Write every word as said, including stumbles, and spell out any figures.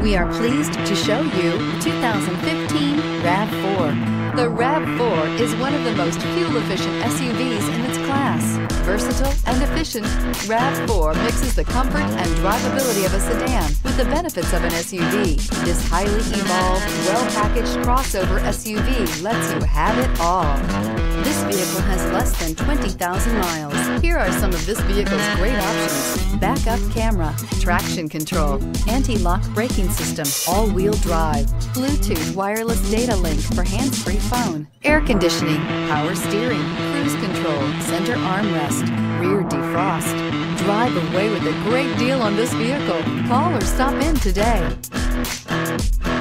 We are pleased to show you the two thousand fifteen RAV four. The RAV four is one of the most fuel-efficient S U Vs in its class. Versatile and efficient, RAV four mixes the comfort and drivability of a sedan with the benefits of an S U V. This highly evolved, well-packaged crossover S U V lets you have it all. This vehicle has less than twenty thousand miles. Here are some of this vehicle's great options: backup camera, traction control, anti-lock braking system, all-wheel drive, Bluetooth wireless data link for hands-free phone, air conditioning, power steering, cruise control, center armrest, rear defrost. Drive away with a great deal on this vehicle. Call or stop in today.